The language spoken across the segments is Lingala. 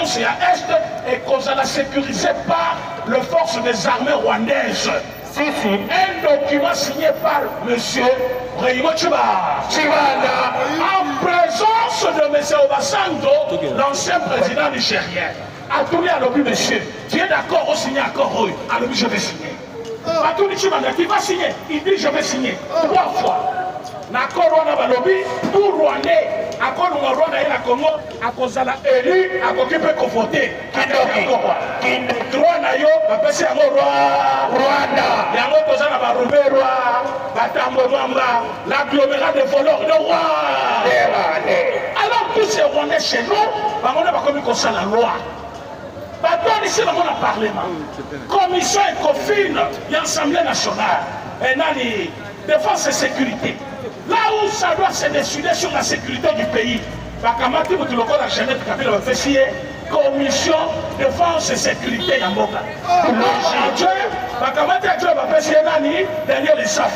nyonso ya Est et kozala sécurisé par les forces des armées rwandaises. Un document signé par M. Raymond Chibanda en présence de M. Obasanjo, l'ancien président nigérien. A tourné à l'objet, monsieur, tu es d'accord au signer accord? À l'objet, je vais signer. A tourné Chibanda, qui va signer? Il dit je vais signer 3 fois. L'accord on a lobby pour Rwandais. Accord on a Rwanda et la Congo. À cause de la élu, à côté peut conforter. Droit na yo, va passer à Rwanda. Yango cause na ba Robert roi, Batambo Mamba, l'agglomérat de voleurs de roi. Alors tous ces Rwandais chez nous, on a pas commis comme ça la loi. Maintenant ici on a parlement. Commission et confine, il y a l'Assemblée nationale. Et nani défense et sécurité. Là où ça doit se décider sur la sécurité du pays, Bakamati Boutuloko la Jeannette Kabila va faire commission défense et sécurité Yamboka. Bakamati Adjo va faire nani derrière les SAF.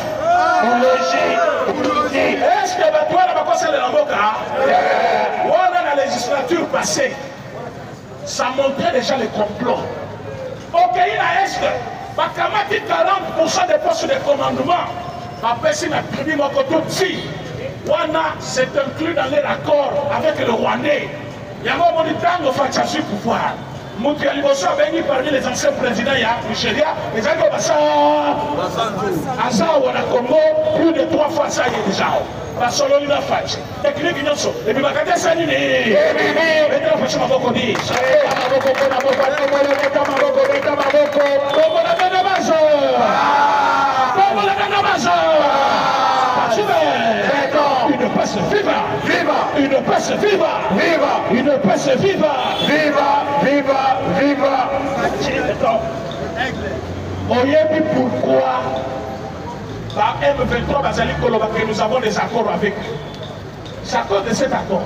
Est-ce que Batouana va conseiller Yamboka? On a la législature passée, ça montrait déjà les complots. Au pays à Est, Bakamati 40% des postes de commandement. Après, si la tribu Mokototsi, Wana s'est inclus dans les accords avec le Rwandais. Il y a un moment de temps où il faut pouvoir. Mouti Aliboso a béni parmi les anciens présidents Nigeria. Les gens qui ça. Asa Wana Congo, plus de 3 fois ça y est déjà. Parce que l'on a fait. Technique Ignoso. Et puis, Bakate Sanine. Maintenant, il faut que je m'en dise. Une passe viva, viva, une passe viva, viva, une passe viva, viva, viva, viva. Voyez pourquoi la M23 Bazali Koloba que nous avons des accords avec eux. C'est à cause de cet accord.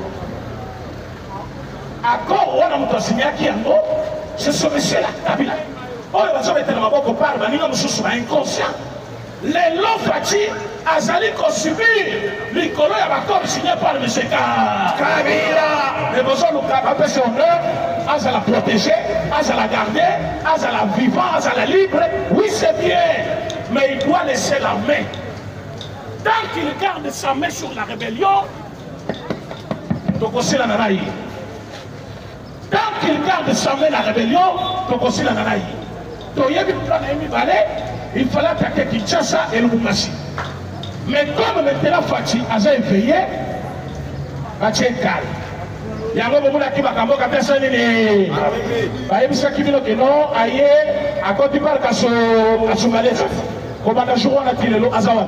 Accord, on a signé qui en c'est ce monsieur-là, Kabila. On va se mettre dans ma boque au parle, mais nous sommes inconscients. Les lots Fati, Azali qu'on subit, les colons et l'accord signé par M. Kabila. Mais besoin de capables son honneur, à la protéger, à la garder, à la vivant, à la libre. Oui, c'est bien, mais il doit laisser la main. Tant qu'il garde sa main sur la rébellion, donc aussi la nanaï. Tant qu'il garde sa main la rébellion, donc aussi la nanaï. Donc il y a une plan il fallait attaquer Kinshasa et Lubumbashi. Mais comme maintenant Fati a éveillé, Fati est calme. Il y a un moment qui va cambo quand personne n'est. Il y a qui dit que non, aïe, à côté par Kasoumalès. Comme on a joué à la télé, Azawa.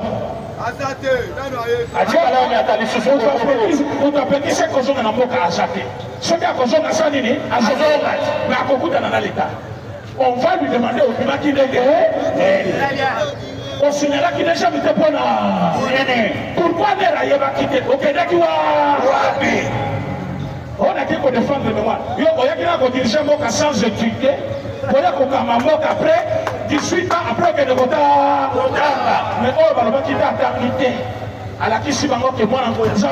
On appelle qui c'est qu'on a un mot à Azate. Ce qui a causé un Sanini, Azate, mais à beaucoup dans l'État. On va lui demander au primat qui n'est on signalera qu'il n'est jamais été bon. Pourquoi ne va pas quitter au Québec? On a dit qu'on défend le mémoire. Il y a qui dirige un mot sans étudier. Il y a qu'on a un mot après 18 ans après que de voter. Mais on va le quitter à terminer. À la qui s'y va que moi en Goya.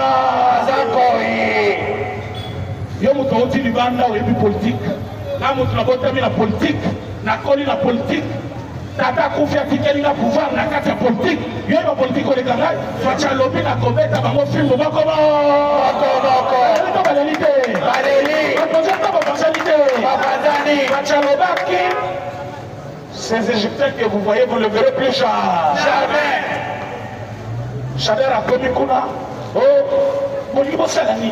Il y a un du banda ou politique. Là, nous avons la politique, la politique, Tata Koufi Atikeli na pouvoir, na carte politique, il y a une politique au Légal, Fatia Lobi, la Kobet, à mon film, comment ces Égyptiens que vous voyez, vous ne le verrez plus jamais. Chader a commis Kuna, oh, mon niveau Salani,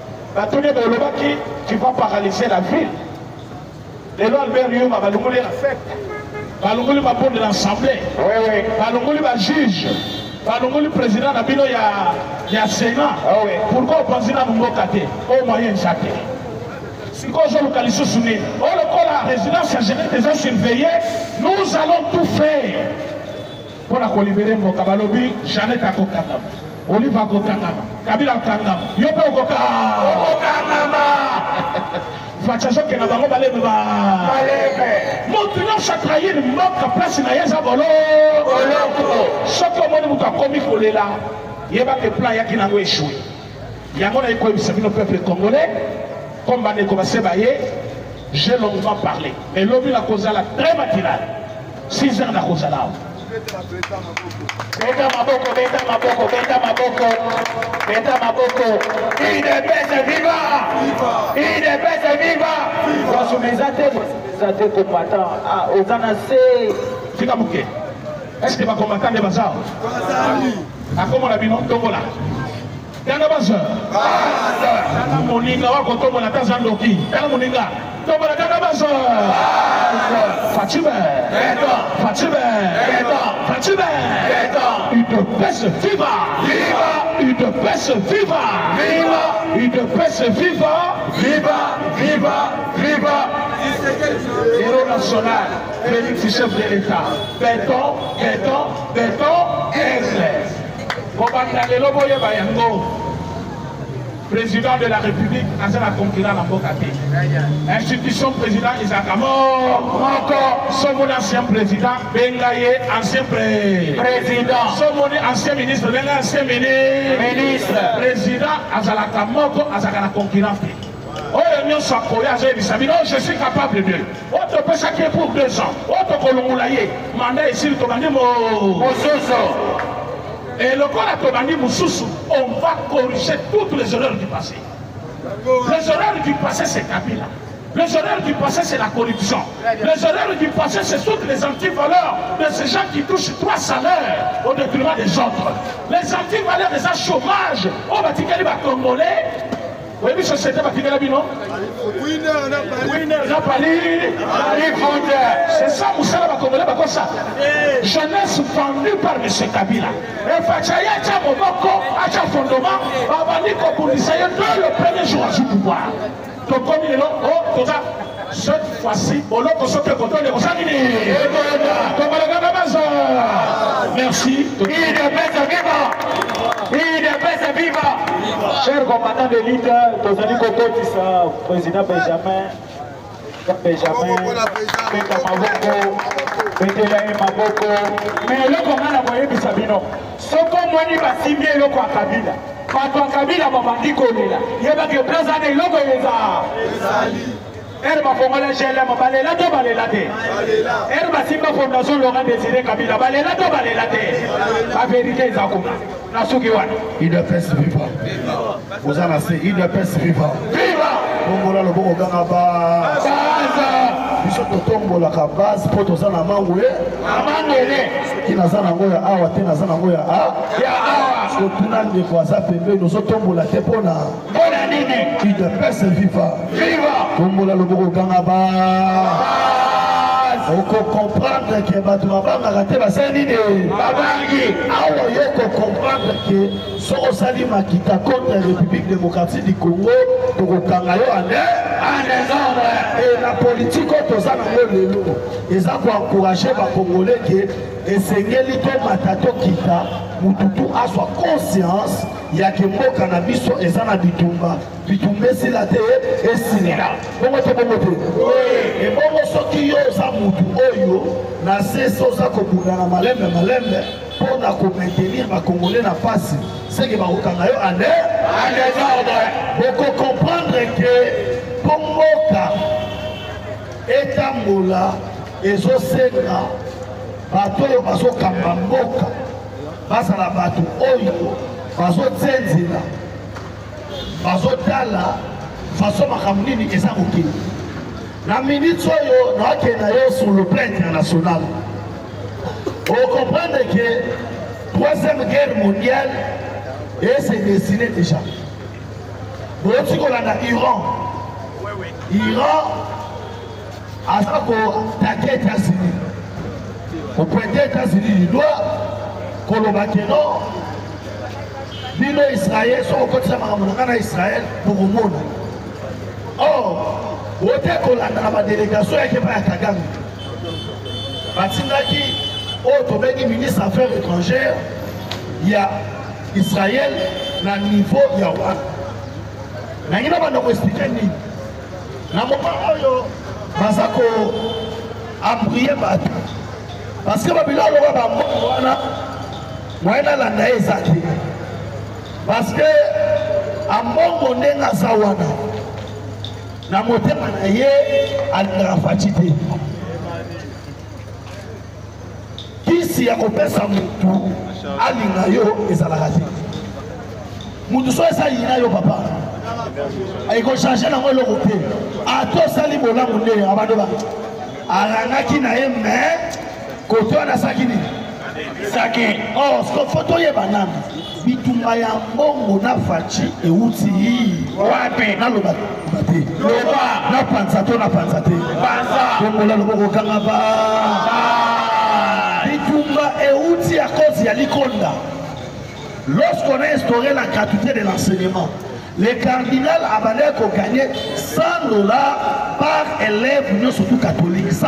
tu vas paralyser la ville. Les lois Albert Rio va balongoler la fête. Balongoli va prendre l'Assemblée. Balongoli va juge. Balongoli président d'Abino, il y a Sénat. Pourquoi on pense à nous mocater au moyen de chaque. Si quand je localise sous nous, la résidence à gérer des gens surveillés, nous allons tout faire pour la libérer mon Kabalobi, Jeannette Akokangama. Olive Akokangama. Kabila Akokangama. Yope Okokangama. Fachazo que nous avons balé Montrons chaque trahi de manque place na yeza bolo. Chaque moment nous avons commis pour là. Il y a des plans qui n'ont échoué. Il y a un peuple congolais, comme on a commencé à bailler, j'ai longuement parlé. Mais l'homme la cause la très matinale. 6 heures la cause là. Beta maboko. Il est bête vivant. Il est bête vivant. Dans mes athées combattants. Ah, aux anacés. Fika Mouké. Est-ce que tu vas combattre les bazars? Ah, comment la binon tombola? Yana bazar. Yana moninga wako tombola tazandoki. Yana moninga. Tombola yana bazar. Fatime. Une peste viva. Une peste viva. Une peste viva. Viva. Héros national, Félix chef de l'État. Béton, aigle. Président de la République, Azana Concurrent Nambokate. Institution président Isaac encore son ancien président, Bengaye, ancien président. Son ancien ministre, Bengaye, ancien ministre. Président, Azalaka Moko, Azakana Concurrent. Oh, je suis capable de. Autre peut chacun pour 2 ans. Autre colongoulaye. Mandat ici, le Tobani et le corps à Tobani Moussoussou, on va corriger toutes les erreurs du passé. Les erreurs du passé, c'est Kabila. Les erreurs du passé, c'est la corruption. Les erreurs du passé, c'est toutes les antivaleurs de ces gens qui touchent 3 salaires au détriment des autres. Les antivaleurs des chômage, au Vatican Congolais. Oui, mais société Vatican Bino. C'est ça, Moussa Congolais, comme ça. Jeunesse vendue par M. Kabila. Et Fachaya Tchamoboko, Acha Fondoma, Babaniko Bounisaye, le premier jour du pouvoir. Donc, comme il est là, cette fois-ci, on l'a consommé le contrôle de Rosanini. Merci. Il est bête vivant. Cher combattant de l'île, Tozani Koko Tissa, président Benjamin, Maboko. Mais le commandant a voyé Bissabino. Ce qu'on m'a dit, c'est bien le quoi Kabila. Quand Kabila m'a dit qu'on est là, il y a des présents de l'eau que les a. Elle m'a fait la gel, elle m'a balé la tombe, elle la terre. Elle m'a dit ma fondation Laurent Désiré Kabila, balé la tombe, elle la terre. La vérité est à Kouna. La Soukiwan. Il ne pèse vivant. Vous en avez, il ne pèse vivant. Viva! Bongola le bon ganga base. Biso to tombola ka base po to sana mangwe. Amangele. Qui na sana ngoya awa te na sana ngoya a. Ya awa. So tunande kwa za pembe no so tombola te pona. Pona nini? Il ne pèse vivant. Viva! Tombola le bon ganga base. Il faut comprendre que Batumabanga raté la scène. Babangi. Alors il faut comprendre que Sorosali Makita contre la République démocratique du Congo, pour le Kangayo en désordre. Et la politique autour ils ont encouragé les Congolais que Esengeli to Matato Kita, Mututu a soit conscience. Il y a que mon cannabis et ça n'a bitumba. Bitumba c'est la terre et c'est là. Comment tu peux monter? Et bon, ce qui est ça mutu oyo, na c'est ça qu'on a malembe pour na maintenir ma Congolais na face. C'est que ma okangayo en désordre. Beaucoup comprendre que Pongoka est un moula et zo senga bato yo baso kamamboka basa la bato oyo. Bazo tenzela bazo tala façon makamnini eza koki na minute oyo na kena yo sur le plan international. On comprend que 3e guerre mondiale s'est dessinée déjà. Bon, si on a Iran a ça qu'on attaque les États-Unis. On pointe les États-Unis du doigt qu'on le non. Bino Israël, sur le côté de Israël, pour le monde. Or, au début, la délégation est pas à Kagame. Batinaki, au ministre des Affaires étrangères, il y a Israël, à niveau Yawan. Je ne vais pas vous expliquer. Je ne vais pas appuyer. Parce que Babylone va parce que à mon moment zawana na motema na ye alingaka faci te kisi ya kopesa mutu alinga yo ezalaka te mutu so esali na yo papa ekochange nango eloko te ata osali bolamu nde abando ba arangaki na ye me kote wana asaki nini saki siko foto oyeba nani bitumba ya mbongo na faci euti wapi naloba te loba na panza to na panza te bongola loboko kanga ba bitumba euti à cause ya likonda. Lorsqu'on a instauré la gratuité de l'enseignement, le cardinal Abaneko gagnait $100 par élève, surtout catholique, $100.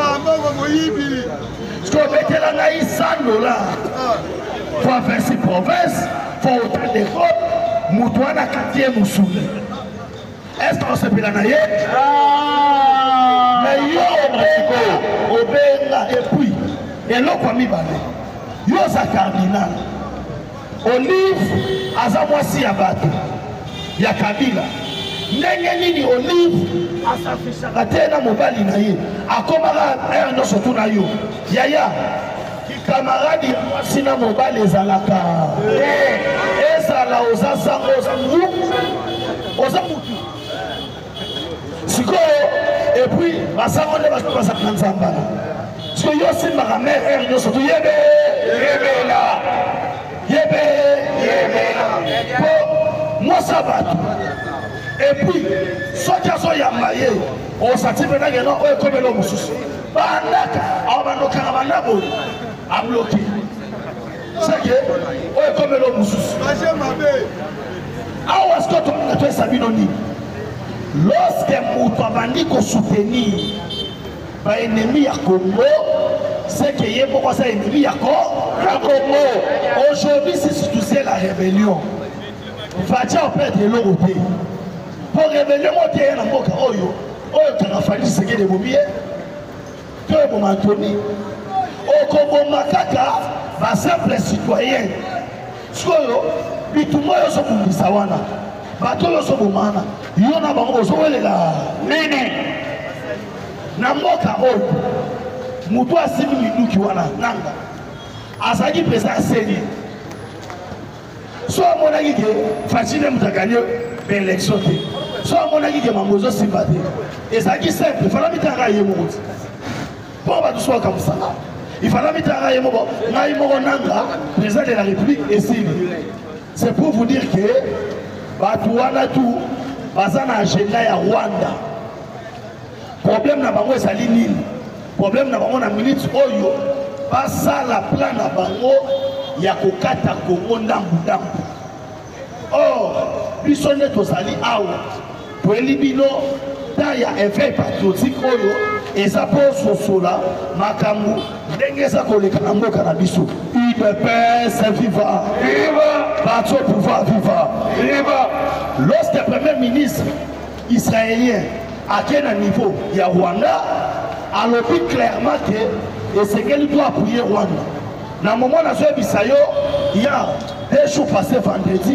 Ce qu'on mettait là, $100 pour faire ses provinces, pour autant d'école, Moutouana Katie Moussoul. Est-ce qu'on se peut l'anayer? Mais yo, Obenga, et puis, et l'autre ami Bané, yo, sa cardinal. Olive azamwasi ya bato ya kabila ndenge nini Olive asafisaka tena mobali na ye akomaka nyonso tu na yo yaya kikamaradi ya mwasi na mobali ezalaka ezala oza sango oza mutu sikoyo epuis basango nde bato bazaka nzambala sikoyo yo simbaka mere nyonso tu yebela pour moi ça va et puis soki azoyamba ye osati mpena ngeno oyo ekomela mosusu bandaka abanokaka bandako abloke seke oyo ekomela mosusu awa siko tomonga toyesa bino nini lorsque moto abandi kosoutenir baennemi ya Congo, c'est que y a beaucoup d'ennemis à Congo. Aujourd'hui, c'est surtout la rébellion. Fatia peut être l'autre. Pour révéler mon terrain, dans mon cas, oyo qui a fallu se gagner des bombiers, que mon Anthony, au Congo Makaka, ma simple citoyen, Skolo, Bitumo yoso Sawana, Bato yoso Bumana, Yona Bango Zoela, Nene, Namoka oyo. Mutu asimi minuki wana nanga azaki pesa aseni so amonaki ke facile mutakanye l'élection te so amonaki ke mamozo simba te ezaki simple fala mitanga ye moko po ba tusoka musala ifala mitanga ye moko ngai moko nanga président de la République esili c'est pour vous dire que batu wana tout bazana agenda ya Rwanda problème na bango ezali nini problème na bango na minute oyo basa la plan na bango ya kokata Congo ndambu ndambu. Or biso nde tozali awa toyeli bino ta ya éveil patriotique oyo eza po sosola makambo ndenge eza koleka na mboka na biso. UDPS viva bato pouvoir viva. Lorsque le premier ministre israélien a un niveau ya Rwanda, alors puis clairement que ce qu'elle doit appuyer Rwanda. Dans le moment où il y a 2 jours passés vendredi,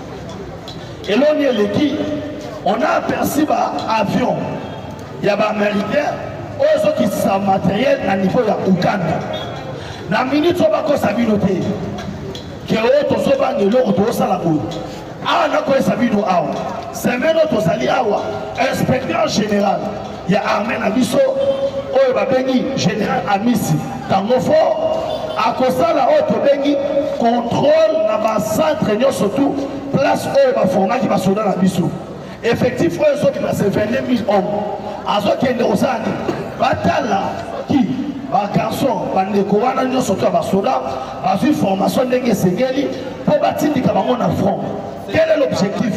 et l'on y est on a aperçu un avion, il y a des Américains, eux qui sont matériel à niveau de Ouganda. Dans la minute où on va savoir noter que l'autre est l'autre est la boue. Ah, on a quoi ça vient awa. C'est même notre sali awa. Inspecteur général, il y a Armène Abisso, Oyo Babengi, général Amissi. Tango fort, à cause de la haute Bengi, contrôle dans le centre, surtout, place Oyo Bafonga qui va sauter dans Abisso. Effectivement, ils sont qui va se 22 000 hommes. À ce qui est au Sani, Batala, qui ba garçon bandeko wana nyonso to ba soda ba fi formation ndenge segeli po batindika bango na front. Quel est l'objectif?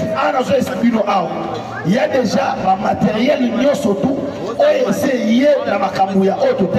Il y a déjà un matériel nyonso tout essayé dans ma kamouya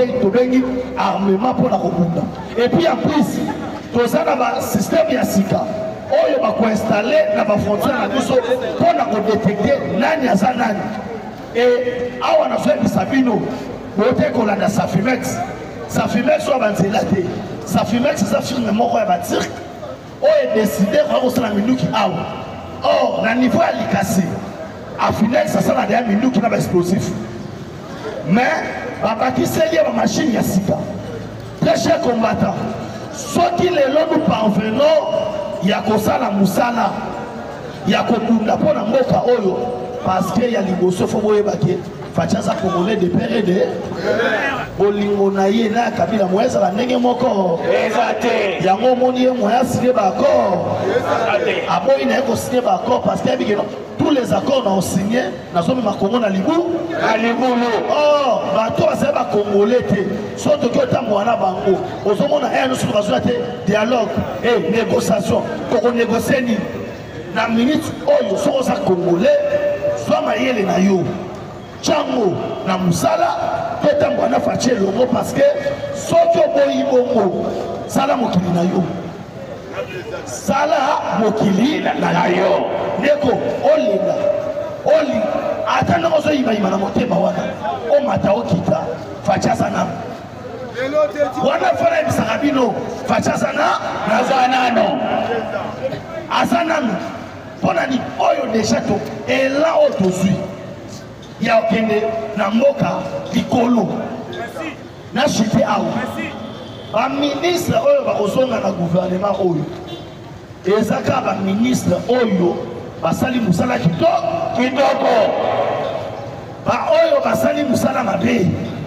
armement pour la Rwanda. Et puis en plus tout ça dans le système Yassika oyo ba ko installer dans la frontière na biso pour na détecter nani aza nani. Et awa na fait Sabino bote ko la Safimex so banzela te. Safimex ça firme moko ya batir oyo décidé ko sala minuki awa. Or na niveau ya likasi affinel ça sala derrière mindu qui n'a pas explosif mais babaki seli ba machine ya sika très cher combattant soki lelo nous parvenons ya kosala musala ya kobunda pona mboka oyo parce que ya liboso fo boyebaki fachaza congolais de père et de bolingo na ye na kabila moyeza la ndenge moko Ezate. yango moni ye moya signé ba accord aboyi na ye ko signé ba accord parce que abikeno tous les accords na signé na somi makongo na libu oh bato basala ba congolais te soto ki otambo wana bango ozomona eno soki bazwa te dialogue et négociation koko négocier nini na minute oyo soko oza congolais zwa mayele na yo chango na musala totambo wana faci elongo parce que soki oboyi bongo sala mokili na yo sala mokili na yo ndeko olinga oli ata ndenge ozoyimayima na motema wana omata okita faci aza nano wana fana yebisaka bino faci aza nano aza nano mpona ni oyo deja to ela oyo tozwi ya okende na mboka likolo na chite awa baministre oyo bakozonga na gouvernement oyo ezaka baministre oyo basali musala kitoko baoyo basali musala mabe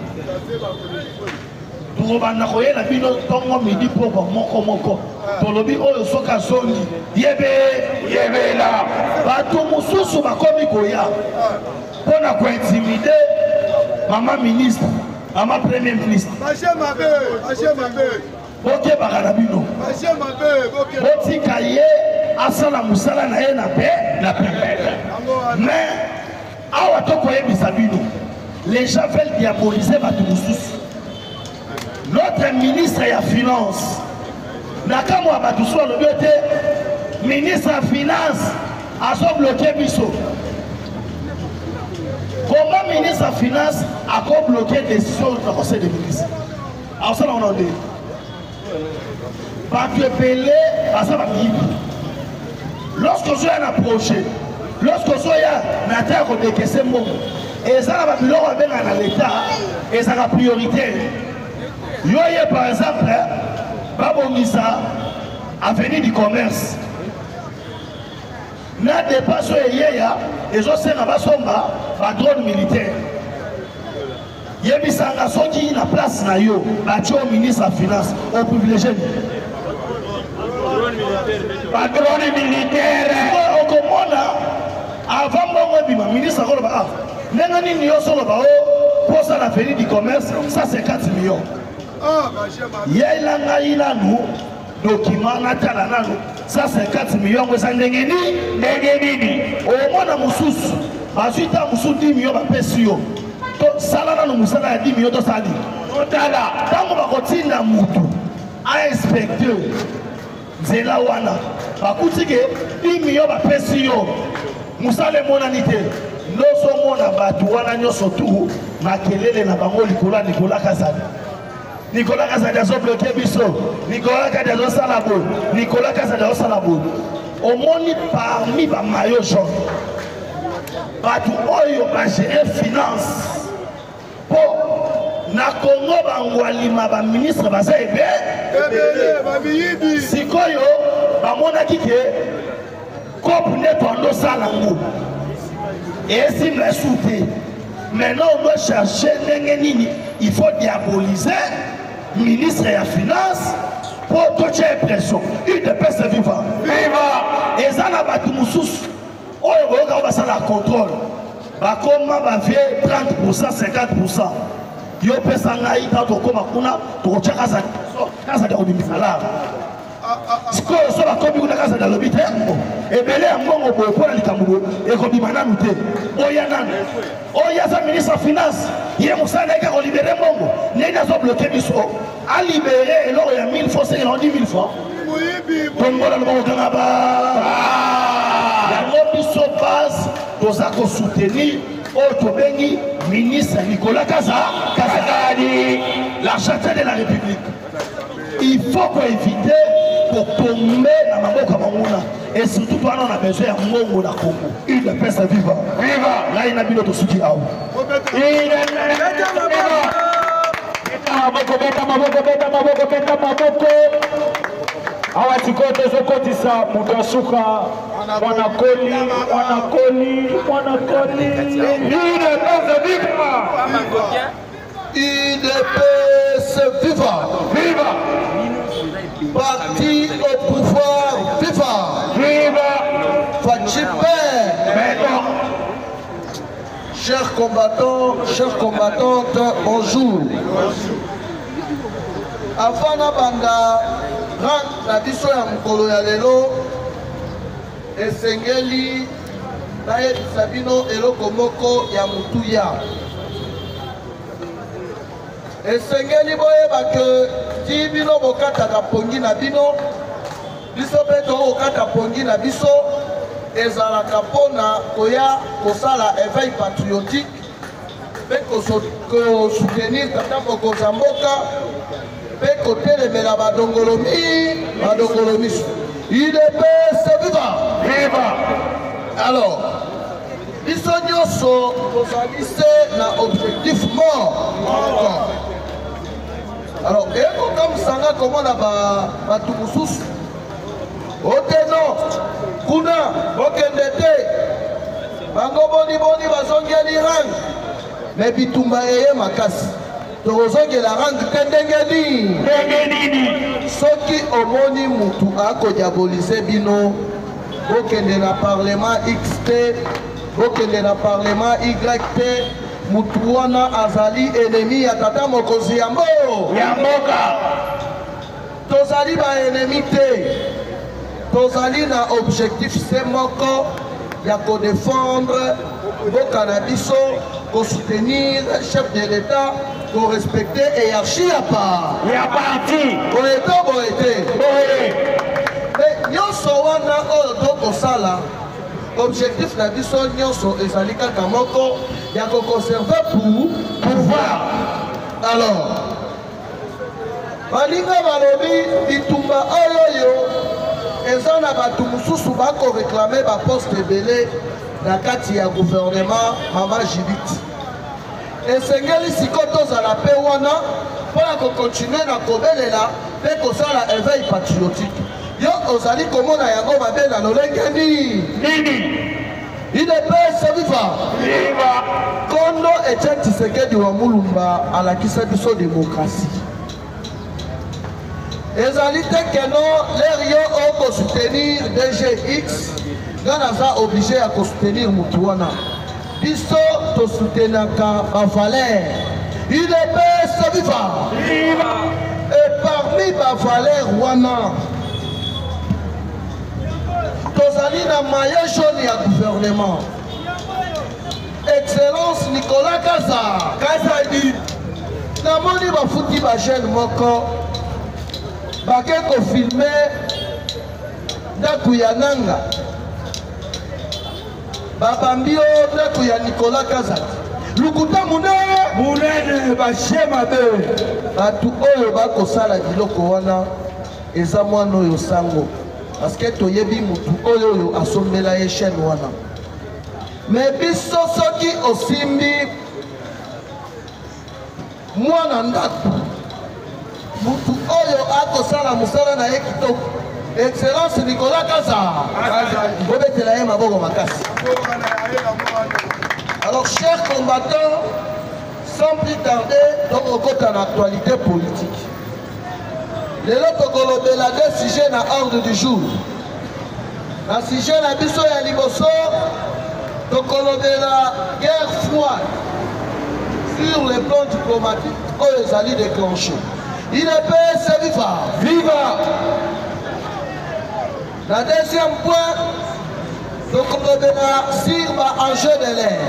tokobanda koyela bino ntongo midi poko moko tolobi oyo soki azongi yebela bato mosusu bakomi koya mpona kointimide mama ministre mama premier ministre bokebaka na bino botika ye asala mosala na ye na pembele mais awa tokoyebisa bino les gens veulent diaboliser bato mosusu notre ministre ya finance nakambo ya bato so alobi te ministre ya finance azobloke biso comment ministre ya finance akobloke décision na conseil de ministre akosala wana nde bato ebele baza bamiyibi lorsque ozoya na projet lorsque ozoya na ta ya kodekese mbongo eza na babiloko babengaka na leta ezaka prioritaire yo ye par exemple babongisa avenue du commerce na dépasse oyo eyeya ezosenga basomba badrone militaire yebisanga soki na place na yo batio ministre ya finance oprivilégie badrone militaire okomona avant mbongo ebima ministre akoloba ndenge nini yo soloba o posa na avenue du commerce ça c'est 4 millions yela ngai nanu document natala nanu ça c'est 4 millions eza ndenge nini omona mosusu bazwi ta mosusu 10 millions bapesi yo tosala nanu mosala ya 10 millions tosali totala ntango bakotinda mutu ainspecteur nzela wana bakutike 10 millions bapesi yo mosala emonani te nozomona bato wana nyonso tu makelele na bango likolo ya Nicolas Kazadi Nicolas Kazadi azobloke biso Nicolas Kazadi azosala boye Nicolas Kazadi azosala boye omoni parmi bamayo jaune bato oyo bagere finance mpo na Congo bangwalima baministre baza ebele sikoyo bamonaki ke kope nde twandosala ngo esimla esu te maintenant on doit chercher ndenge nini il faut diaboliser ministre ya finance pour totia impression une de peste vivant eza na bato mosusu oyo boyoka basala contrôle bakoma bavie 30% 50% yo pesa ngai ta tokoma kuna tokotia Kazadi akobimisa lara sikoyo so bakomi kuna Kazadi alobi te ebele ya mbongo boye mpona likambo ekobima nanu te oya nanu oyo aza ministre ya finance ye mosala naye kaka olibere mbongo ndenge azobloke biso alibere eloko ya 1000 francs sengela 10 000 francs tongola loboko kanga yango biso base toza kosoutenir oyo tobengi ministre Nicolas Kazadi l'argent de la République il faut koéviter kotombe na maboko ya manguna et surtout pendant on a besoin ya mbongo na Congo UDPS viva viva là ina bino tosuki awa beta maboko awa tikote zokotisa mutu asuka mwanakoli UDPS viva viva parti au pouvoir viva chers combattants, chères combattantes, bonjour. Avant na banda na biso ya mokolo ya lelo esengeli nayebisa bino eloko moko ya motuya esengeli boyeba ke ti bino bokataka pongi na bino biso mpe tokokata pongi na biso ezalaka mpona koya kosala éveil patriotique mpe kosoutenir tata mokonzi ya mboka mpe kotelemela badongolomiso UDPS viva alors biso nyonso tozali se na objectif mort alors ekokamwisanga komona bato mosusu oteno kuna bokende te bango boni bazongeli rang me bitumba eye makasi tokozongela rang te ndenge nini soki omoni mutu akodiabolize bino bokende na parlement X te bokende na parlement Y te mutu wana azali ennemi ya tata mokonzi ya mboka tozali baennemi te tozali na objectif se moko ya kodefendre mboka na biso kosoutenir chef de l'état korespecte hiérarchie ya parti boye te nyonso wana oyo tokosala objectif na biso nyonso ezali kaka moko ya koconserve pouvoir alors balinga balobi bitumba oyoyo eza na bato mosusu bakoreklame baposte ebele na kati ya gouvernement mama Judith esengeli sikoyo tozala mpe wana mpona kokontinue na kobelela mpe kosala éveil patriotique yo ozali komona yango mabe na lolenge nini UDPS viva kondo Etienne Tshisekedi wa Mulumba alakisa biso démocratie ezali te keno lere yo okosoutenir DGX nga naza obligé ya kosoutenir mutu wana biso tosoutenaka bavaler UDPS viva et parmi bavaler wana tozali na maillot jaune ya gouvernement excellence Nicolas Kazadi namoni bafuti bajeune moko bake kofilme ndako ya nanga babambi o ndako ya Nicolas Kazadi lukuta munene bashema be bato oyo bakosala biloko wana eza mwana oyo sango parce que toyebi mutu oyo asombela ye chaîne wana me biso soki osimbi mwana ndako mutu oyo akosala mosala na ye kitoko excellence Nicolas Kazadi obetela ye maboko makasi alors chers combattants sans plus tarder tokokota na actualité politique lelo tokolobela de sujet na ordre du jour na sujet na biso ya liboso tokolobela guerre froide sur le plan diplomatique oyo ezali déclenché UDPS viva na deuxième point tokolobela sur baenjeu de l'air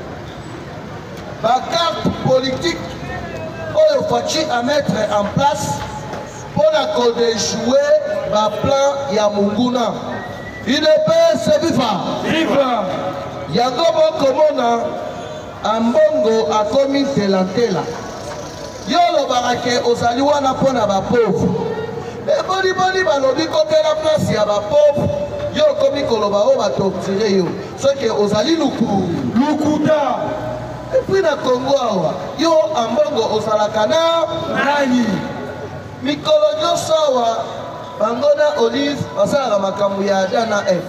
bacarte politique oyo faci à mettre en place pour la kodejouer baplan ya munguna UDPS viva yango bokomona ambongo akomi ntelantela yo olobaka ke ozali wana mpona bapauvre eboniboni balobi kotela place ya bapauvre yo okomi koloba oyo batortire yo soki ozali lukuta epui na kongo awa yo ambongo ozalaka na nani mikolo nyonso awa bango na olive basalaka makambo ya ada na f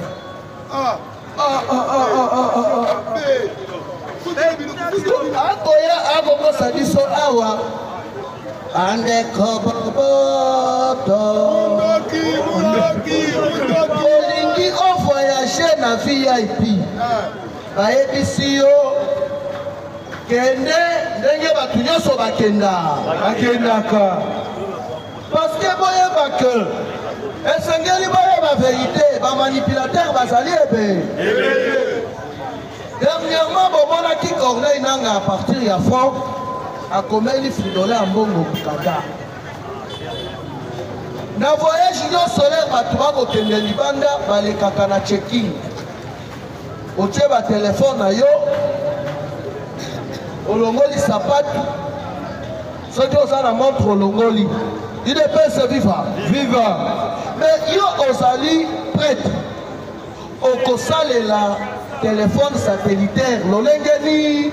akoya akokosa biso awa andeko boboto olingi ovoyage na vip bayebisi yo kende ndenge bato nyonso bakendaka parceke boyeba ke esengeli boyeba verité bamanipulateur bazali ebe dernièrement bomonaki Corneille nanga à partir ya front akomeli fridole ya mbongo kaka na voyage nyonso lere bato bakokende libanda balekaka na checking otie batelefone na yo olongoli sapatu soki oza na montre olongoli idepese viva mais yo ozali prêtre okosalela téléphone satellitaire lolenge ni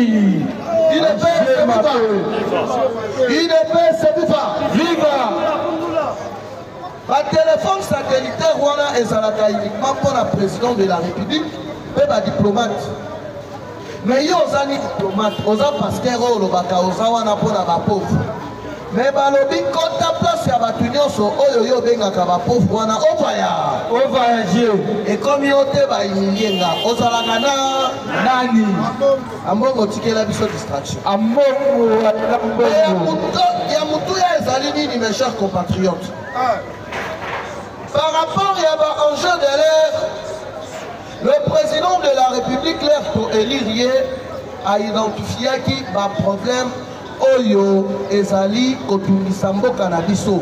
idepese viva batelefone satellitaire wana ezalaka uniquement mpona président de la république mpe badiplomate mais yo oza ni diplomate oza pasteur oyo olobaka oza wana mpona bapauvre mais balobi kota place ya bato nyonso oyo yo obengaka bapauvre wana ovayage ekomi yo te bahumilie nga ozalaka na nani ambongo otikela biso distraction ya mutuya ezali nini mes chers compatriotes par rapport ya baenjeu de l'air le président de la république l'air pour élire aidentifiaki baproblème oyo ezali kotungisa mboka na biso.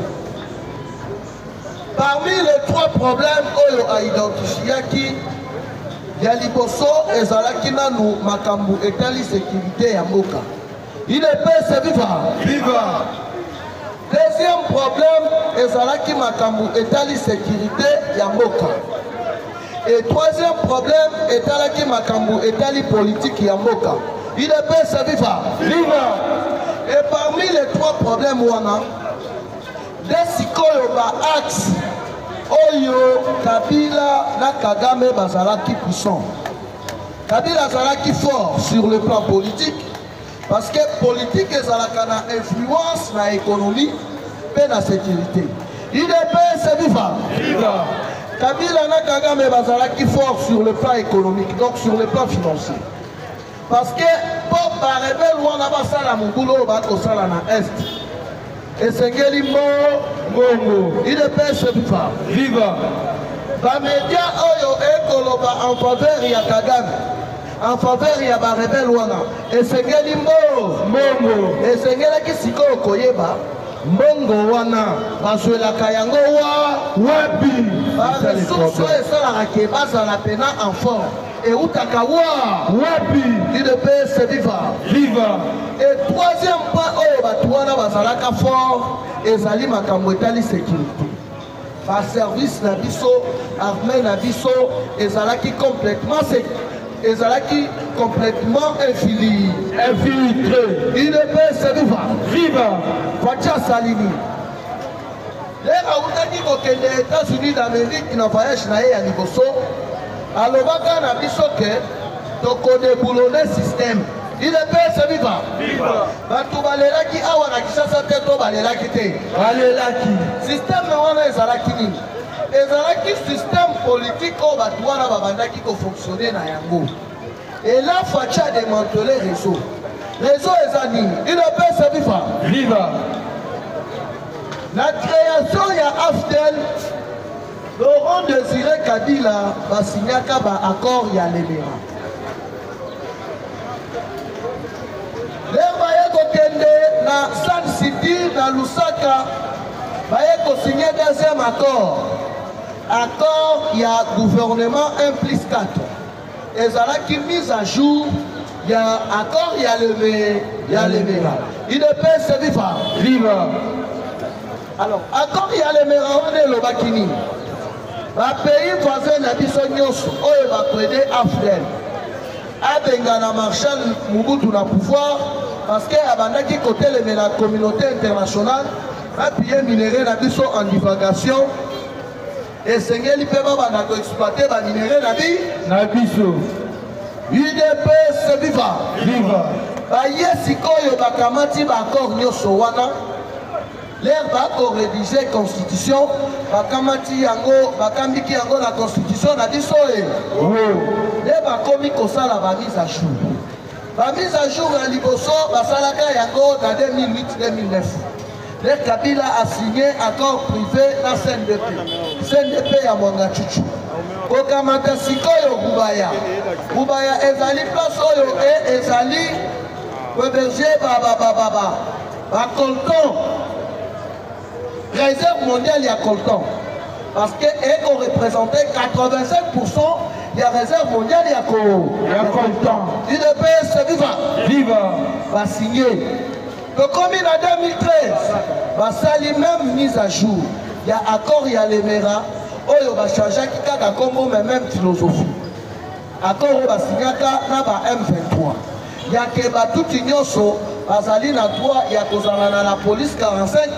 Parmi les trois problèmes oyo aidentifiaki ya liboso ezalaki nanu makambo etali sécurité ya mboka. IDPS viva. Deuxième problème ezalaki makambo etali sécurité ya mboka. Et troisième problème etalaki makambo etali politique ya mboka. IDPS viva. Et parmi les trois problèmes wana desikoyo ba axe oyo Kabila na Kagame bazalaki puissant. Kabila azalaki fort sur le plan politique parce que politique ezalaka na influence na économie pe na sécurité. IDPS viva. Kabila na Kagame bazalaki fort sur le plan économique, donc sur le plan financier. Parce que pour ba rebelle wana basala mobulu bakosala na est. Esengeli mbongo IDPS viva. Ba média oyo ekoloba en faveur ya Kagame, en faveur ya ba rebelle wana. Esengeli mbongo. Esengelaki sikoyo koyeba mbongo wana bazwelaka yango wapi baresurso esalaka ke bazala pena en forme eutaka wapi IDPS viva. Et troisième point oyo bato wana bazalaka fort ezali makambo etali sécurité. Baservice na biso armée na biso ezalaki complètement infiltré. IDPS viva. Fatia Salini lera utaki kokende États-Unis d'Amérique na voyage na ye ya liboso alobaka na biso ke tokodeboulone système. IDPS viva. Bato balelaki awa na Kinshasa te to balelaki te système wana ezalaki nini? Ezalaki système politique oyo bato wana babandaki kofonctionner na yango. Et là Fatia démantelé réseau eza nini? IDPS viva. La création ya AFDEL Laurent Désiré Kabila basignaka ba accord ya Lemera. Lero baye kokende na Sun City na Lusaka baye kosigné deuxième accord ya gouvernement 1+4 ezalaki mise à jour ya accord ya Lemera. IDPS viva. Alors, accord il y a les Mérawane le Bakini. Les pays voisins n'habitent nyonso oyo va plaider Afdel. Abengana Marshal Mobutu na pouvoir parce que abandaki côté la communauté internationale a pillé minerai na biso en divagation et sengeli pe ba na ko exploiter ba minerai na biso. UDPS viva viva. Ba yesikoyo bakamati ba accord nyonso wana. L'air va rédiger constitution, bakamati yango, bakambiki yango la constitution na biso e. Les bakomi kosala ba mise à jour. Ba mise à jour à liboso basalaka yango dans 2008-2009. Le Kabila a signé accord privé na CNDP. CNDP ya Mwanga Chuchu. Kokamata sikoyo Bubaya. Bubaya ezali place oyo e ezali Weberger ba Colton. Réserve mondiale à Colton. Parce qu'elle représentait 85% de la réserve mondiale à Colton. UDPS viva. Viva. Va signer. Le commune en 2013, va salir même mise à jour. Il y a accord, il y a les MERA. Il va changer qui a comme même philosophie. Accord, il va signer dans M23. Il y a que tout l'union. Azali na droit ya kozala na la police 45%,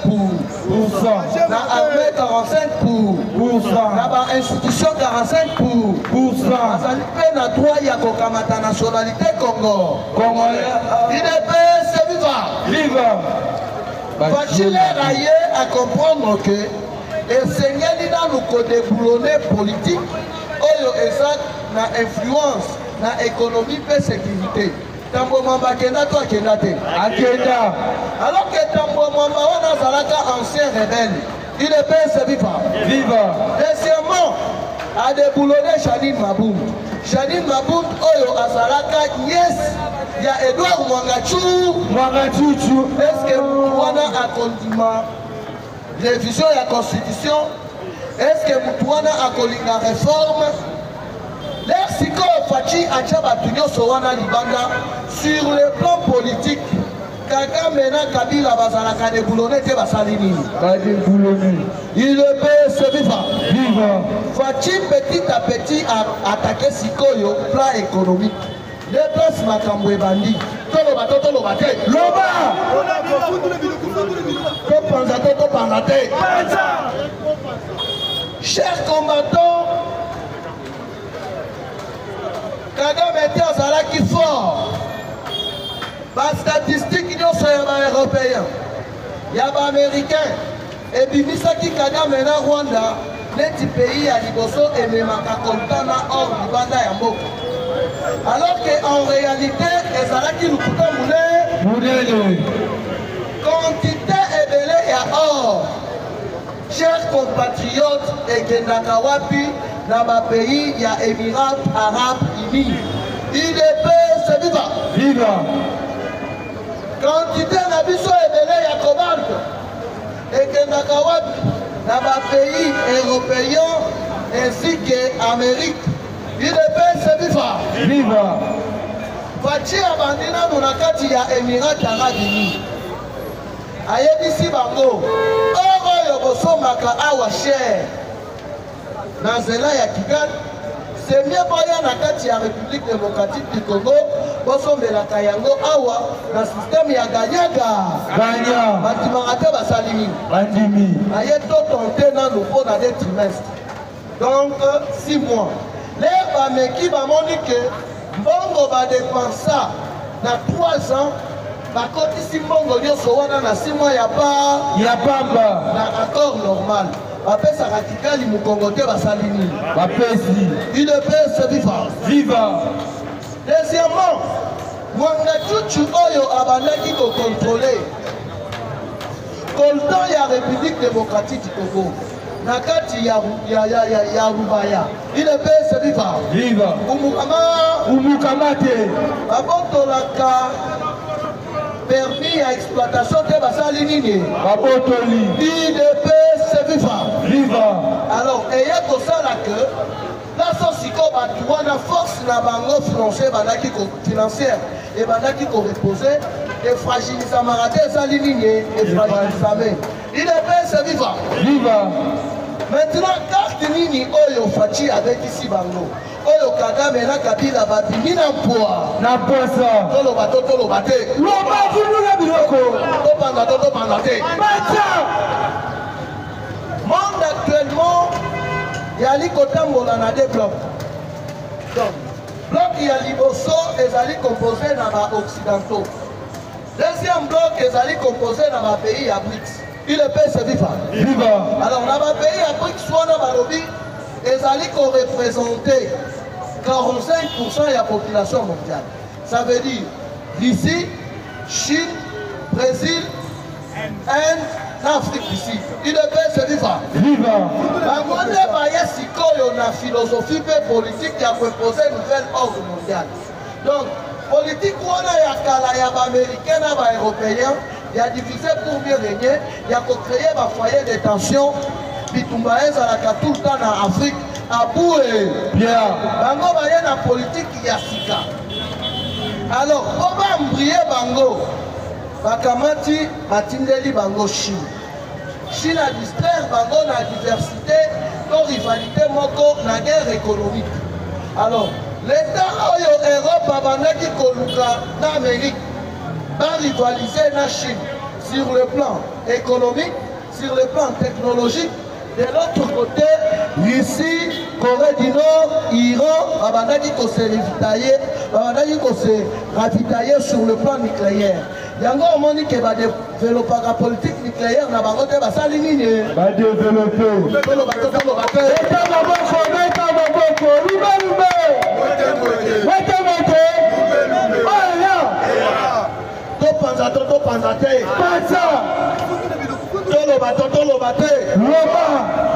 na armée 45%, na ba institution 45%. Azali pe na droit ya kokamata nationalité Congo. Congolais. UDPS viva. Viva. Facile rayer à comprendre que esengeli na nous kodeboulonner politique oyo eza na influence na économie pe sécurité. Tambo Mwamba kenda to akenda te. Akenda. Alors que Tambo Mwamba wana zalaka ancien rebelle. Il est PS viva. Viva. Deuxièmement, a déboulonné Janine Maboum. Janine Maboum oyo azalaka yes. Il y a Edouard Mwangachuchu. Est-ce que wana a condiment révision de la constitution? Est-ce que Moutouana a collinga réforme? Lersiko Fachi Achaba Tunyo Sowana Libanda sur le plan politique. Kaka Mena Kabila Bazalaka de Boulonné te Basalini. Il peut se vivre. Fachi petit à petit a attaqué Sikoyo plan économique. Les places Makambwe Bandi. Toloba Toloba te. Loba. Topanda te. Chers combattants, Kagame était à Zalaki fort. Par statistique, il y a des Européens, il y a des Américains. Et puis, Misaki Kagame est en Rwanda, les pays à Liboso et même à Kontana hors du Banda Yambo. Alors qu'en réalité, les Zalaki nous coûtent moulé. Quantité est belée à or. Chers compatriotes et Kendakawapi, dans ma pays, il y a Émirats Arabes Unis. UDPS viva. Viva. Quantité d'abisso et belé à cobalt. Et Kendakawapi, dans ma pays européen ainsi qu'Amérique. UDPS viva. Viva. Fachi Abandina Nunakati, il y a Émirats Arabes Unis. Ayebisi Bango. Yobosomaka awa cher na zela ya Kigali, c'est mieux boya na kati ya République démocratique du Congo bosombelaka yango awa na système ya ganya batimaka te basalimi bandimi aye to tonte nanu mpo na des trimestres, donc 6 mois. Les bameki bamoni ke mbongo badepensa na 3 ans bakotisi mbongo nyonso wana na 6 mois ya pamba na accord normal bapesaka Kigali mokongo te basali nini bapesi UDPS viva. Deuxièmement, Mwangachuchu oyo abandaki kokontrole Colton ya République démocratique du Congo na kati ya Rubaya. UDPS viva. Umukama te babotolaka permis à exploitation de basali nini babotoli UDPS viva. Alors ayez que ça là que la société a force na bango financière banaki financière et banaki ko reposer efragilisa marate ezali nini efragilisame idps viva Viva. maintenant carte nini oyo faci abekisi bango oyo Kagame na Kabila babimi na mpwa Na poisa. toloba to toloba te Loba vunula biloko. topanga to topanga te Bacha. monde actuellement yali kotambola na deux blocs donc bloc ya liboso ezali composé na baoccidentaux deuxième bloc ezali composé na bapays ya BRICS UDPS viva Viva. alors na bapays ya BRICS wana balobi ezali koreprésente 45% ya population mondiale ça veut dire Russie, Chine, Brésil, Inde na Afrique du Sud UDPS viva Viva. bango nde baye sikoyo na philosophie mpe politique ya koimpose nouvelle ordre mondial donc politique wana ya kala ya baaméricain na baeuropéen ya divise pour mieux régner ya kocreye bafoyer de tension bitumba ezalaka tout le temps na Afrique abue Bien. bango baye na politique ya sika alors po bambrie bango bakamati batindeli bango Chine Chine a distraire bango na diversité to rivalité moko na guerre économique alors l'état oyo Europe abandaki koluka na Amérique barivaliser na Chine sur le plan économique sur le plan technologique de l'autre côté Russie, Corée du Nord, Iran babandaki kose ravitailler sur le plan nucléaire yango omoni ke badevelopaka politique nucléaire na bango te basali nini Badeveloppe. toloba te Eta maboko, eta maboko. Lube lube. Wete wete. Oya. topanza te Bacha. toloba te Loba.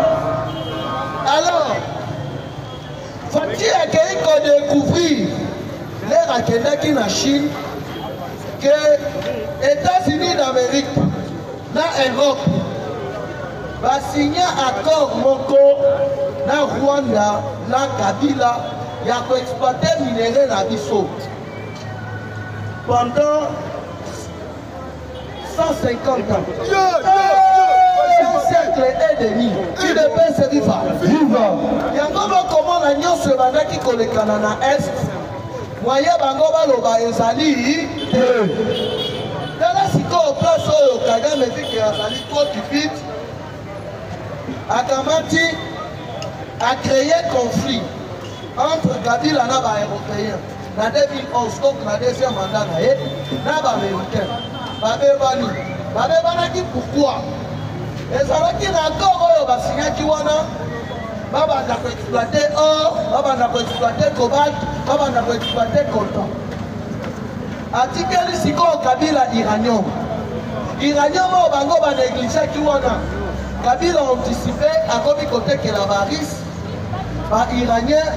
alors Faci akei kodécouvrir lere akendaki na Chine que États-Unis d'Amérique na Europe basigna accord moko na Rwanda na Kabila ya koexploiter minere na biso pendant 150 ans. Un siècle et demi. UDPS viva. Viva. Yango bakomona nyonso ebandaki kolekana na est moye bango baloba ezali te tala sikoyo place oyo Kagame vike azali trop cupide akamati acréer conflit entre Kabila na baeuropéen na 2011 donc na deuxième mandat na ye na baaméricain babebanaki pourquoi ezalaki na accord oyo basignaki wana babanda koexploite or babanda koexploite cobalt babanda koexploite coltan atikeli sikoyo Kabila uranium oyo bango banegligeaki wana Kabila anticipe akomi kotekela baris bairanien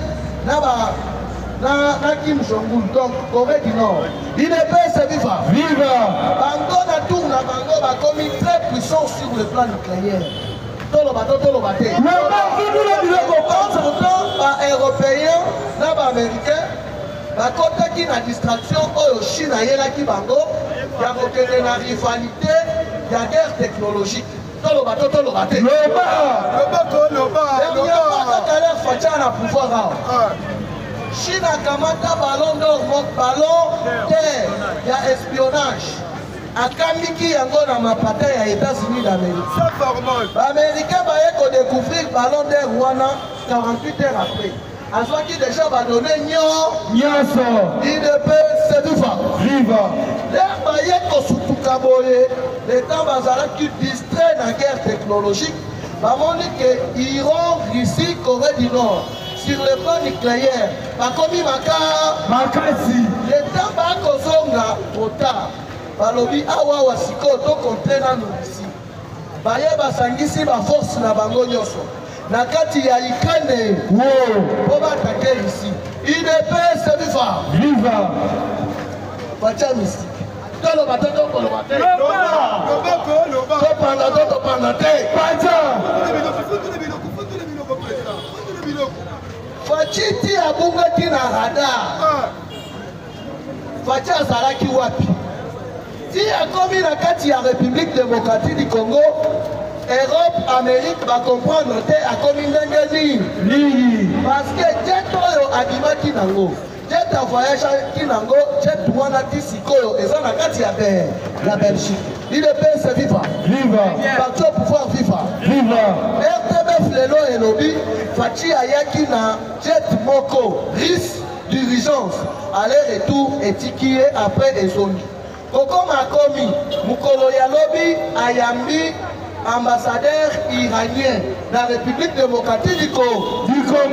na Kim Jong-un donc Corée du Nord UDPS viva bango na tour na bango bakomi très puissant sur le plan nucléaire toloba te entre-temps baeuropéen na baaméricain bakotaki na distraction oyo Chine ayelaki bango ya kokende na rivalité ya guerre technologique toloba te dernièrement kaka lere Faci na pouvoir awa Chine akamata ballon d'or ballon terre ya espionnage akambiki yango na mapata ya États-Unis d'Amérique baaméricain baye kodécouvrir ballon d'or wana 48 heures après azwaki déjà badonne nyonso UDPS viva lere baye kosutuka boye letan bazalaki distrait na guerre technologique bamoni ke Iran, Russie, Corée du Nord sur le plan nucléaire bakomi makasi letan bakozonga retard balobi awawa sikoyo tokontre nanu Russie baye basangisi baforce na bango nyonso na kati ya Ukraine po batake Russie UDPS viva Faci mystique toloba te tokoloba te topanga te Faci ti abungaki na radar Faci azalaki wapi Si akomi na kati ya République démocratique du Congo, Europe, Amérique va comprendre te akomi ndenge nini. Parce que jet oyo abimaki nango. Jet a voyage kinango, jet wana ti sikoyo eza na kati ya Belgique. IDPS viva. Viva. Parti au pouvoir viva. Viva. RTBF lelo elobi Fachi ayaki na jet moko risque d'urgence aller-retour etikiye après ezongi. Koko makomi mukolo ya lobi ayambi ambassadeur iranien dans la République démocratique du Congo.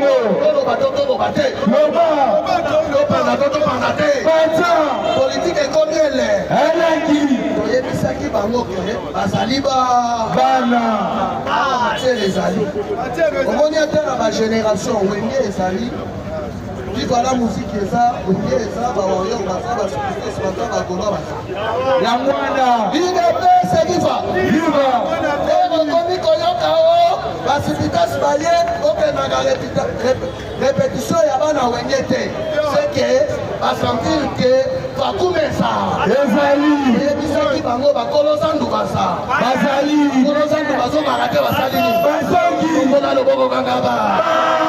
Politique est comme elle est. Bisaki bango bazali bana les ali. On est dans la génération wenge ezali. Viva la musique eza wenge eza ba wayo baza ba success baza ba golo baza. Ya mwana. IDPS viva. Viva. Komi koyoka o basipitas baye okenaka répétition ya bana wenge te. C'est que basentir que bakumesa ezali eyebisaki bango bakolozandu basa bazali kolozandu bazongaka te basalini bazongi mbona loboko kangaba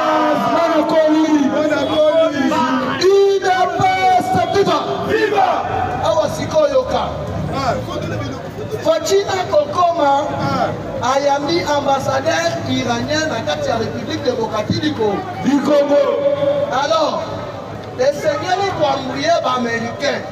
IDPS viva awa sikoyoka Fatina kokoma ayambi ambassadeur iranien na kati ya République démocratique du Congo. Alors esengeli koambrie baaméricain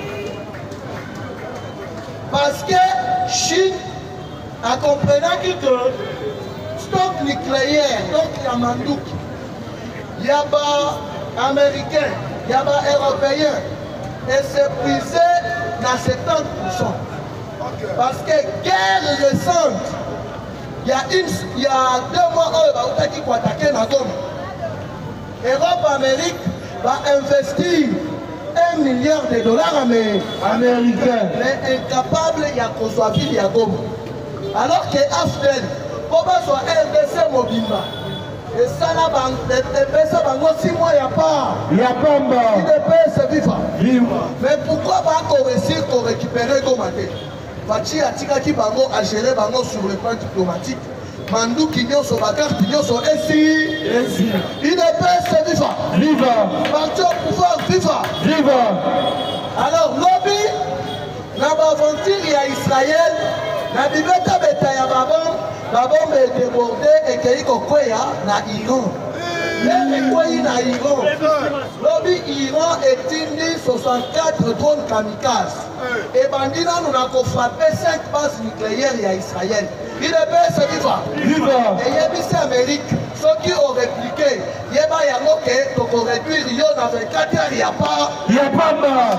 parce que Chine akomprenaki que stock nucléaire donc ya manduki ya baaméricain ya baeuropéen esepuise na 70%. Parce que guerre récente, il y a 2 mois, il faut attaquer la zone. Europe, Amérique va investir $1 milliard américains, mais incapable il y a Kosoaville, il y a Goma. Alors que Afden, pour soit RDC Mobimba, et ça là, il 6 mois, il n'y a pas. Il n'y a pas. IDPS viva. Mais pourquoi pas qu'on réussisse pour récupérer Goma? Fachi atikaki bango a géré bango sur le plan diplomatique. Mandou Kinyoso, Bakar Kinyoso, ici. IDPS viva. Parti au pouvoir viva. Alors, lobby, na aventure ya Israël, na bibeta beta ya babombe est débordé et qu'il kokweya na Iran. Na Iran. Lobby Iran est 64 drones kamikazes. Et bandina nous avons frappé 5 bases nucléaires à Israël. IDPS viva. Et il y a mis Amérique. Ceux qui ont répliqué, il y a que tu aurais réduire Rio dans 24 heures, il n'y a pas. Il n'y a pas mal.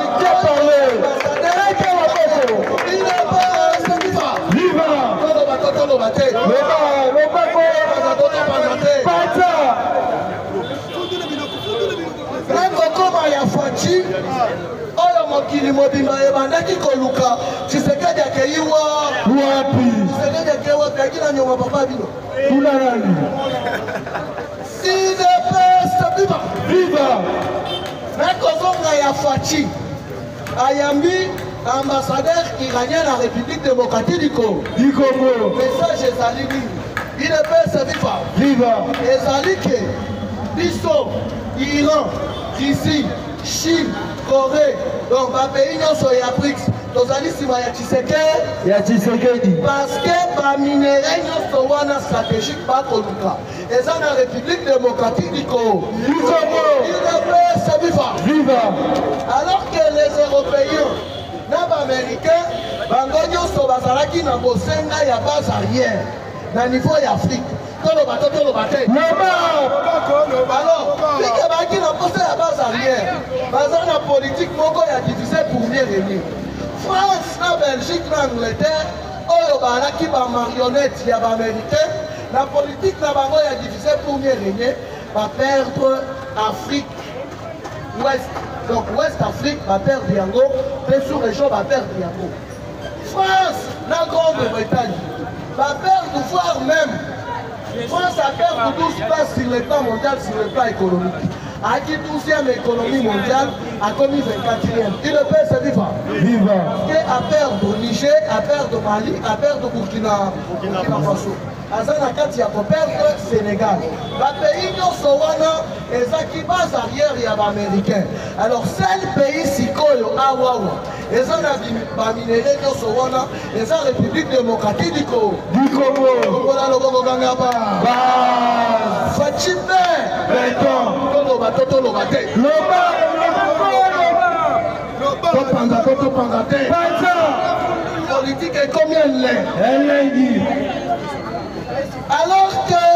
IDPS viva. Koma ya Fachi oyo mokili mobimba ebandaki koluka Tshisekedi akeyiwa wapi Tshisekedi akeyiwa kakina nyoma papa bino tuna nani IDPS viva nakozonga ya Fachi ayambi ambassadeur iranien na République démocratique du Congo message ezali nini IDPS viva ezali ke biso Iran, Russie, Chine, Corée, donc ma pays nyonso ya BRICS, tozali sima ya Tshisekedi. Parce que ba minéraux nyonso wana stratégique ba koluka. Eza na République démocratique du Congo. IDPS viva. Alors que les Européens, na ba Américains, bango nyonso bazalaki na bosenga ya base arrière na niveau ya Afrique. Alors, dès que la poste à base arrière, la politique est divisée pour mieux régner. France, la Belgique, l'Angleterre, qui va marionnette, il y a américain, la politique est divisée pour mieux régner, va perdre Afrique Ouest. Donc, Ouest Afrique va perdre Yango, et sous-région va perdre Yango. France, la Grande-Bretagne, va perdre, voire même. France a perdu 12 places sur le plan mondial, sur le plan économique. A dit 12e économie mondiale, a commis 24e. Il le peut se vivre. Qui a perdre Niger, a perdre Mali, a perdre Burkina Faso. Azana kati ya perdre Sénégal. La pays nyonso wana ezaki base arrière ya ba américain. Alors seul pays sikoyo awawa ezana ba minéraux nyonso wana eza République démocratique du Congo. Voilà le Congo ganga ba. Fatime. Béton. Toto batoto lo bate. Loba. Toto pangate. Politique est combien l'est? Elle est dit. Alors que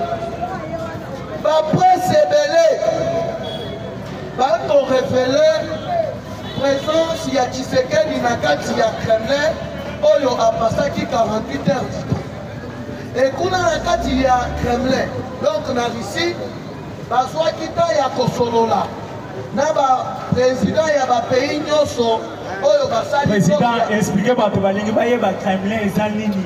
la presse est belée, on révélé présence il y a Tshisekedi Nakati il y a Kremlin, Oyo a passé 48 heures. Et qu'on a Nakati il y a Kremlin, donc on a ici, Baswa Kita il y a Kosolola, Naba président il y a un pays nyoso. Président, expliquez moi que les Kremlin et Zanini.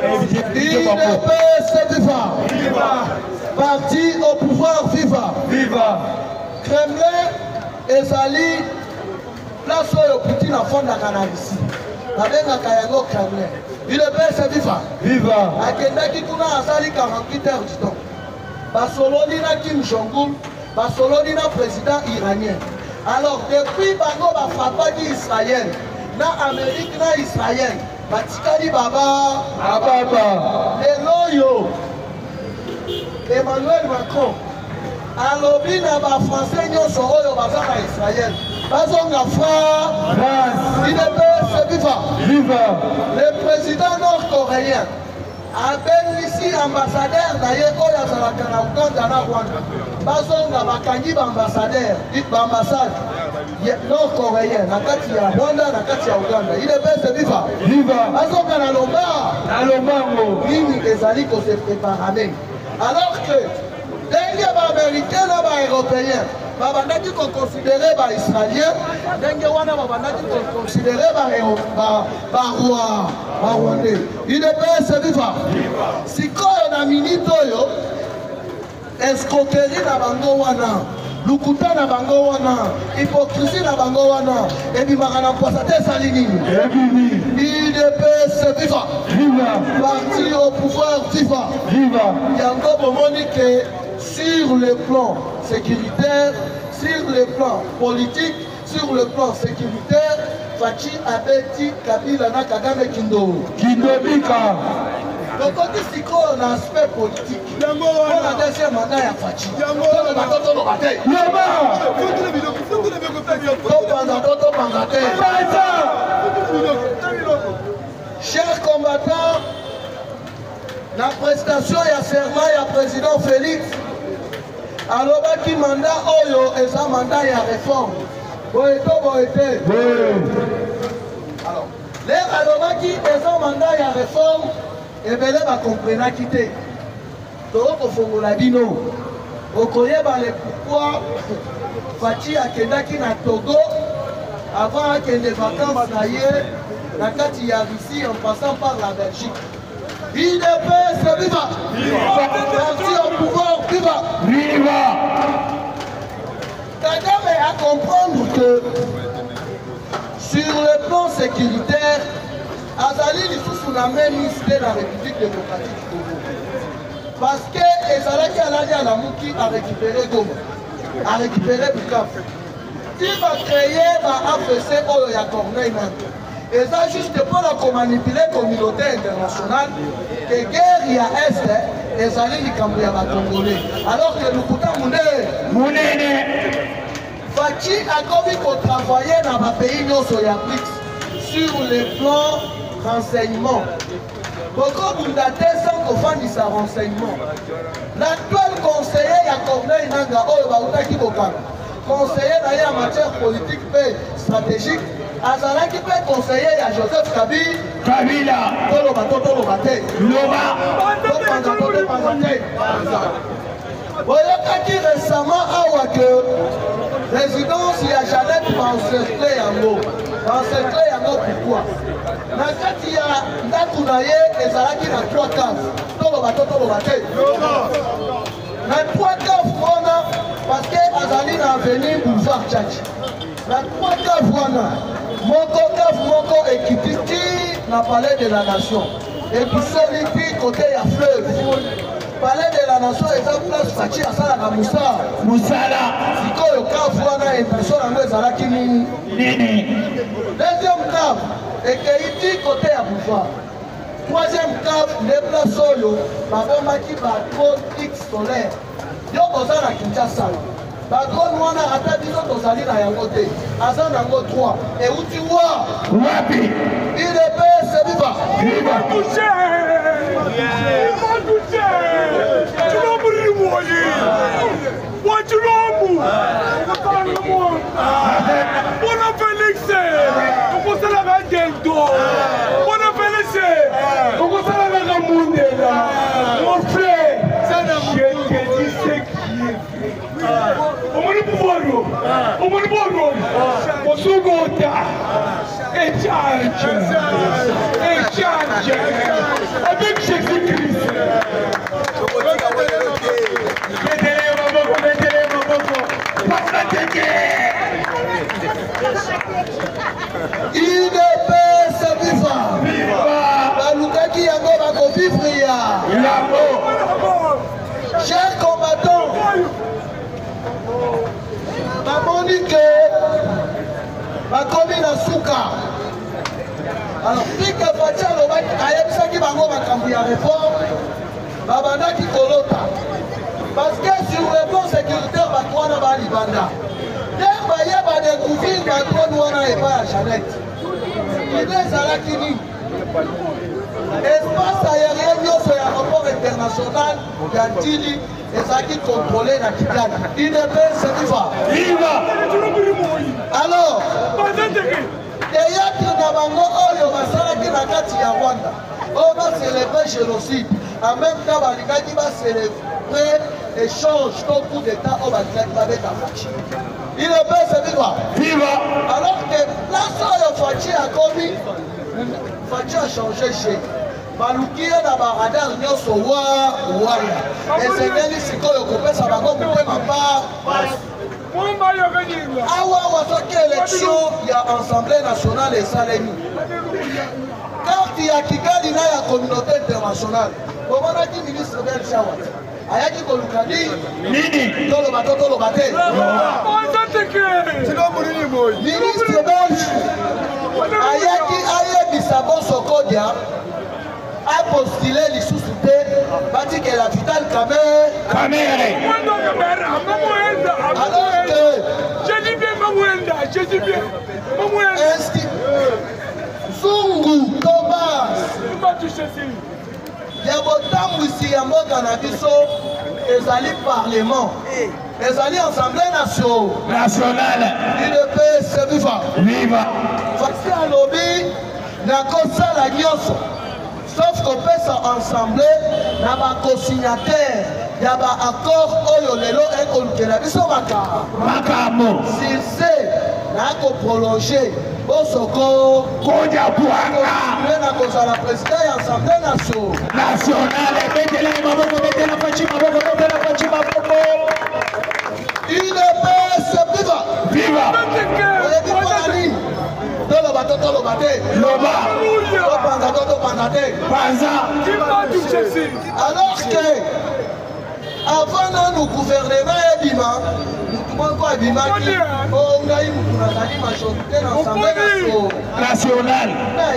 Viva. Parti au pouvoir, viva. Viva. Kremlin et Zali, place où Poutine a fondé la cannabis. Avec un Kayango Kremlin. Il est bien, c'est viva. Viva. A Kendaki Kuna a Zali 48 heures du temps. Basolodina Kim Jong-un, Basolodina président iranien. Alors, depuis Bango va frapper d'Israël, na Amérique, na Israël, Batikali Baba, et Loyo, Emmanuel Macron, alobi na ba français nyonso oyo baza na Israël, bazonga France, il est viva. Le président nord-coréen appelle ici ambassadeur d'ailleurs oyo azalaka na Uganda na Rwanda. Bazonga bakangi ambassadeur, ambassade nord-coréen na kati ya Rwanda na kati ya Uganda. Il est viva. Bazonga na lombango nini ezali ko se préparer. Alors que denge ba américain na ba européen babandaki ko considérer ba israélien, denge wana babandaki ko considérer ba rwandais. Il est viva. Sikoyo na minute oyo escroquerie na bango wana, lukuta na bango wana, hypocrisie na bango wana, ebimaka na poisa te esali nini? UDPS viva. Parti au pouvoir viva. Yango bomoni ke sur le plan sécuritaire, sur le plan politique, sur le plan sécuritaire, Fachi abeti Kabila na Kagame Kindobika. Donc on dit si on a un aspect politique, on a deuxième mandat à Fachi. Chers combattants, la prestation et la serment et la président Félix, alors qui mandat Oyo et sa mandat et la réforme. Alors, les alobaki et son mandat et la réforme, et bien là, on comprend quitter. Donc, au fond, on a dit non. On connaît pourquoi Fachi a kendaki na Togo avant qu'il y ait des vacances na kati ya Russie en passant par la Belgique. IDPS viva! Parti au pouvoir viva! Kagame à comprendre que sur le plan sécuritaire, Azali est sous la même liste de la République démocratique du Congo. Parce que Ezalaki Aladi Alamuki a récupéré Goma, a récupéré Bukavu. Qui va créer la AFC Oya Corneille Nantes? Et ça juste pour la manipuler la communauté internationale, que guerre y a Est, Ezali Likambu ya Congolais. Alors que nous coûtons Mounene. Fachi a commis qu'on travaillait dans ma pays sur le plan renseignement. Pourquoi vous datez sans qu'on fasse sa renseignement? L'actuel conseiller à Corneille Nanga, conseiller d'ailleurs en matière politique et stratégique, Azalaki peut conseiller à Joseph Kabila. Voyez qui récemment a que résidence il y a jamais encerclé en eau. Encerclé en eau pourquoi? Na kati ya ndako na ye ezalaki na 3 caves. Na 3 caves wana parce que azali na avenue Boulevard Tchatchi. La trois caves wana. Moko cave moko équipé na palais de la nation. Et puis celui côté à fleuve. Palais de la nation est en place Fachi asalaka musala. Musala. Sikoyo cave wana impression yango ezalaki nini? Deuxième cave ekei côté à pouvoir. Troisième cave les places oyo babomaki ba drone X solaire. Yo kozala Kinshasa. Ba drone wana ata biso tozali na yango te. Aza nango 3 euti wa Wapi? IDP se viva. Viva. Bona Félix, on se la va gendo. Bona Félix, on se la va Mundela. Mon frère, je te dis ce qui est vrai. On me dit on se gota. Et charge. Avec Jésus-Christ. IDP se viva. Balukaki yango bako vivre ya. Chers combattants, namoni que bakomi na suka. Alors pika Fachi alobaki ayebisaki bango makambo ya réforme babandaki kolota. Parce que sur le plan sécuritaire bato wana balibanda. Dès baye badécouvrir bato wana epa ya Jeannette. Ide ezalaki nini? Espace aérien nyonso ya aéroport international ya Ntili ezalaki contrôlé na Kigali. IDP se viva. Alors, théâtre na bango oyo basalaki na kati ya Rwanda oyo bacélébrer génocide en même temps balingaki bacélébrer échange to coup d'état oyo balingaki babeta Fachi. IDP se viva. Alors que place oyo Fachi akomi Fachi a changé chez baluki ye na baradar nyonso waya esengeli sikoyo kopesa bango mopema pa awa wazoki élection ya assemblée nationale esalemi carte ya Kigali na ya communauté internationale bomonaki ministre belge awa ayaki koluka nini toloba te ministre belge ayaki ayebisa bosokodia apostulé lisusu te batikela Vital Kamerhe. Alors que Zungu Thomas ya botambwisi ya mboka na biso ezali parlement ezali assemblée nationale IDP se viva. Fachi alobi nakosala nyonso sauf kopesa assemblée na bakosignataire ya baaccord oyo lelo ekolukela biso makambo sise nakoprolonge bosoko kodia bwanga na kozala président ya assemblée nationale. Betela maboko. IDP se viva. Toloba te. Topanga te. Alors que avant nanu gouvernement ebima mutu moko abimaki o ngai mutu nazali majorité na assemblée nationale.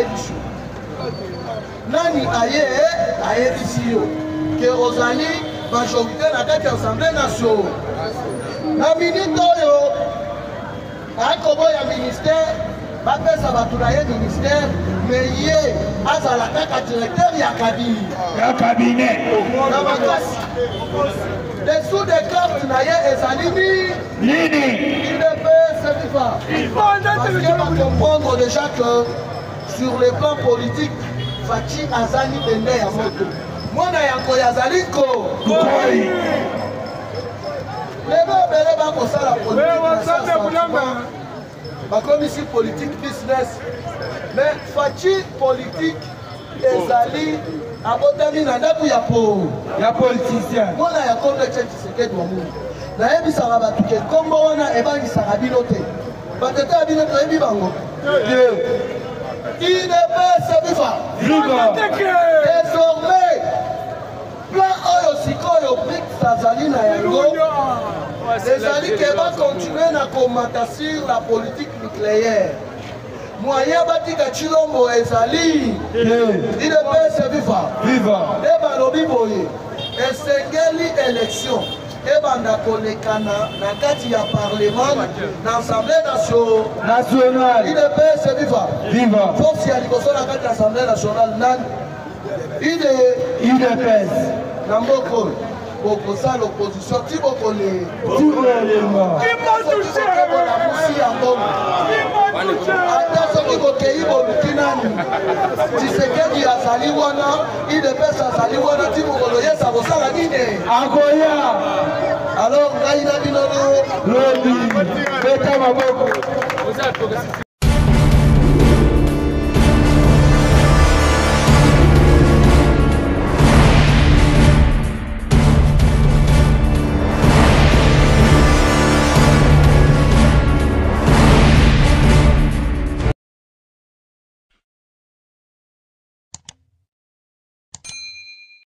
Nani ayebisi yo ke ozali majorité na kati ya assemblée nationale. Na minute oyo akoboya ministère bapesa bato na ye ministère mais ye azala kaka directeur ya cabinet na makasi dessous des cartes na ye ezali nini IDP se viva. Parce que va comprendre déjà que sur le plan politique Fachi azali bende ya moto mwana yango yazali koi lelo bele bakosala politique bakomisi politique business mais Fachi politique ezali abotami na ndaku ya politicien mwana ya kombe Tshisekedi wa mungu nayebisaka bato ke kombo wana ebangisaka bino te batete ya bino toyebi bango idps bifa désormais plan oyo sikoyo brics azali na yango ezali ke bakontinue na komata sur la politique nucléaire moyen batika chilombo ezali idps viva nde balobi boye esengeli élection ebanda kolekana na kati ya parlement na assemblée nationale idps viva force ya liboso na kati ya assemblée nationale nani idps na mboka oyo bokosala opposition ti bokole musi ya mbongo ata soki bokei boluki nani Tshisekedi azali wana idps azali wana ti bokolo yesa kosala nini akoya alors ngai na bino lobi beta maboko